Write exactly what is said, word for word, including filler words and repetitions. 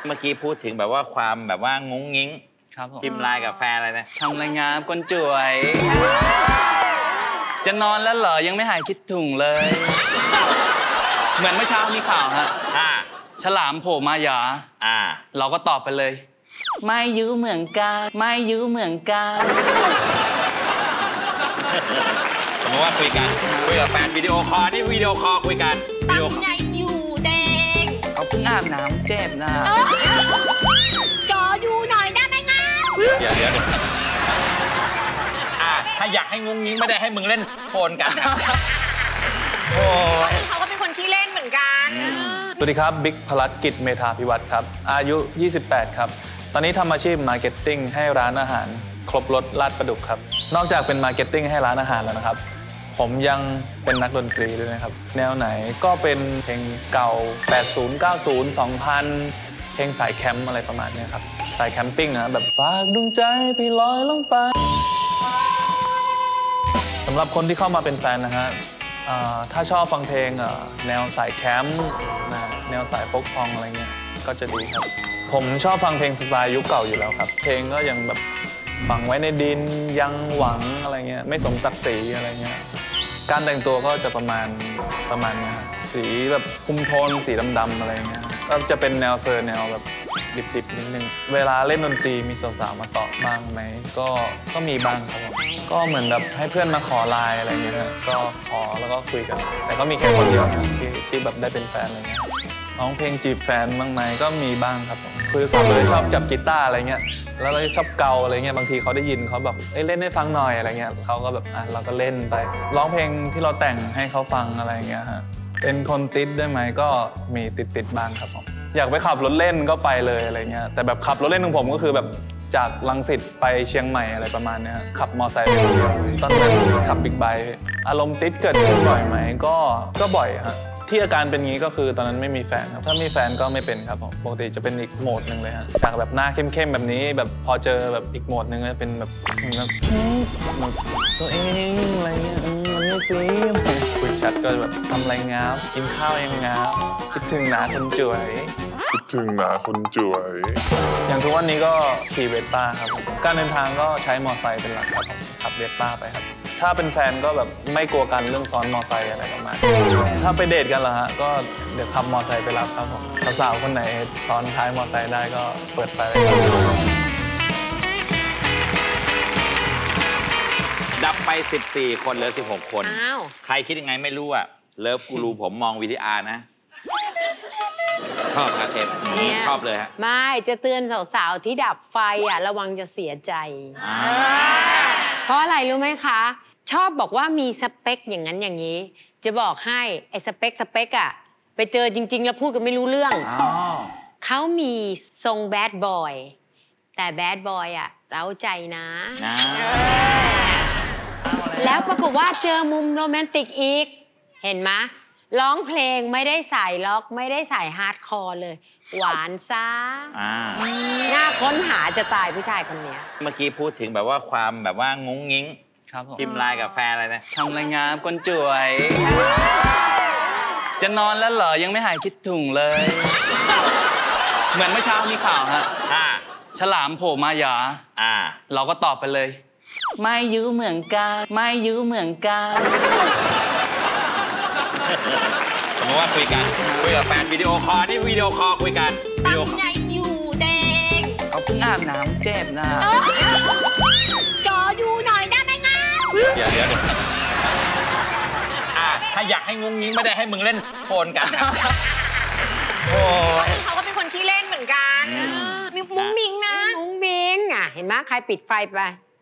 เมื่อกี้พูดถึงแบบว่าความแบบว่างุ้งงิ้งพิมพ์ไลน์กับแฟนอะไรนะทำรายงานก้นจ่วยจะนอนแล้วเหรอยังไม่หายคิดถึงเลยเหมือนเมื่อเช้ามีข่าวฮะฉลามโผล่มาหยาเราก็ตอบไปเลยไม่ยื้อเหมือนกันไม่ยื้อเหมือนกันสมมติว่าคุยกันคุยกับแฟนวิดีโอคอลที่วิดีโอคอลคุยกันตั้งใจอยู่เด็กเขาเพิ่งอาบน้ำเจ็บนะจอดูหน่อยได้ไหมงั้นเดี๋ยวเดี๋ยวอ่ะถ้าอยากให้งุ้งงิ้งไม่ได้ให้มึงเล่นโฟนกันโอ้เขาก็เป็นคนขี้เล่นเหมือนกันสวัสดีครับบิ๊กพลัดกิจเมธาภิวัฒน์ครับอายุยี่สิบแปดครับตอนนี้ทำอาชีพมาร์เก็ตติ้งให้ร้านอาหารครบรสลาดประดุกครับนอกจากเป็นมาร์เก็ตติ้งให้ร้านอาหารแล้วนะครับผมยังเป็นนักดนตรีด้วยนะครับแนวไหนก็เป็นเพลงเก่าแปดสิบ เก้าสิบ สองพันเพลงสายแคมป์อะไรประมาณนี้ครับสายแคมปิ้งนะแบบฝากดวงใจพี่ลอยลงไปสำหรับคนที่เข้ามาเป็นแฟนนะฮะถ้าชอบฟังเพลงแนวสายแคมป์แนวสายโฟล์คซองอะไรเงี้ยก็จะดีครับผมชอบฟังเพลงสไตล์ยุคเก่าอยู่แล้วครับเพลงก็ยังแบบฝังไว้ในดินยังหวังอะไรเงี้ยไม่สมศักดิ์ศรีอะไรเงี้ยการแต่งตัวก็จะประมาณประมาณนี้สีแบบคุมโทนสีดำๆอะไรเงี้ยก็จะเป็นแนวเซอร์แนวแบบดิบๆนิดนึงเวลาเล่นดนตรีมีสาวๆมาตอบบ้างไหมก็ก็มีบ้างครับผมก็เหมือนแบบให้เพื่อนมาขอไลน์อะไรเงี้ยก็ขอแล้วก็คุยกันแต่ก็มีแค่คนเดียวนะที่ที่แบบได้เป็นแฟนอะไรเงี้ยร้องเพลงจีบแฟนบ้างไหมก็มีบ้างครับผมคือสาวเลยชอบจับกีตาร์อะไรเงี้ยแล้วเราชอบเกาอะไรเงี้ยบางทีเขาได้ยินเขาแบบเอ้ยเล่นให้ฟังหน่อยอะไรเงี้ยเขาก็แบบอ่ะเราก็เล่นไปร้องเพลงที่เราแต่งให้เขาฟังอะไรเงี้ยฮะเป็นคนติดได้ไหมก็มีติดติดบ้างครับผมอยากไปขับรถเล่นก็ไปเลยอะไรเงี้ยแต่แบบขับรถเล่นของผมก็คือแบบจากรังสิตไปเชียงใหม่อะไรประมาณนี้ขับมอเตอร์ไซค์ไปคนเดียวตอนนั้นขับบิ๊กไบค์อารมณ์ติดเกิดขึ้นบ่อยไหมก็ก็บ่อยฮะที่อาการเป็นงี้ก็คือตอนนั้นไม่มีแฟนครับถ้ามีแฟนก็ไม่เป็นครับผมปกติจะเป็นอีกโหมดหนึ่งเลยฮะจากแบบหน้าเข้มๆแบบนี้แบบพอเจอแบบอีกโหมดหนึ่งจะเป็นแบบแบบตัวเองอะไรเงี้ยมันไม่ซีคุยแชทก็แบบทำอะไรงามกินข้าวยังงามคิดถึงหนาคนจ่วยคิดถึงหนาคนจ่วยอย่างทุกวันนี้ก็ขี่เวสป้าครับการเดินทางก็ใช้มอเตอร์ไซค์เป็นหลักครับผมขับเวสป้าไปครับถ้าเป็นแฟนก็แบบไม่กลัวกันเรื่องซ้อนมอเตอร์ไซค์อะไรประมาณนี้ถ้าไปเดทกันเหรอฮะก็เดี๋ยวขับมอเตอร์ไซค์ไปรับครับผมสาวๆคนไหนซ้อนท้ายมอเตอร์ไซค์ได้ก็เปิดไปเลยดับไปสิบสี่คนเหลือสิบหกคนใครคิดยังไงไม่รู้อะเลิฟกูรูผมมองวีทีอาร์นะชอบครับเชฟชอบเลยฮะไม่จะเตือนสาวๆที่ดับไฟอ่ะระวังจะเสียใจเพราะอะไรรู้ไหมคะชอบบอกว่ามีสเปคอย่างนั้นอย่างนี้จะบอกให้ไอ้สเปคสเปคอ่ะไปเจอจริงๆแล้วพูดกันไม่รู้เรื่องเขามีทรงแบดบอยแต่แบดบอยอ่ะเร้าใจนะแล้วปรากฏว่าเจอมุมโรแมนติกอีกเห็นไหมร้องเพลงไม่ได้ใส่ล็อกไม่ได้ใส่ฮาร์ดคอร์เลยหวานซ่าน่าค้นหาจะตายผู้ชายคนนี้เมื่อกี้พูดถึงแบบว่าความแบบว่างุ้งงิ้งพิมพ์ไลน์กับแฟนอะไรนะทำรายงานก้นจ่วยจะนอนแล้วเหรอยังไม่หายคิดถึงเลยเหมือนเมื่อเช้ามีข่าวฮะฉลามโผล่มาหยาเราก็ตอบไปเลยไม่ยื้อเหมือนกันไม่ยื้อเหมือนกันสมมติว่าคุยกันคุยกับแฟนวิดีโอคอลที่วิดีโอคอลคุยกันตั้งใจอยู่เด็กเขาเพิ่งอาบน้ำเจ็บนะจอดูหน่อยได้ไหมงั้นเดี๋ยวเดี๋ยวอ่ะถ้าอยากให้งุ้งงิ้งไม่ได้ให้มึงเล่นโฟนกันโอ้เขาก็เป็นคนขี้เล่นเหมือนกันมุ้งมิ้งนะมุ้งมิ้งอ่ะเห็นไหมใครปิดไฟไป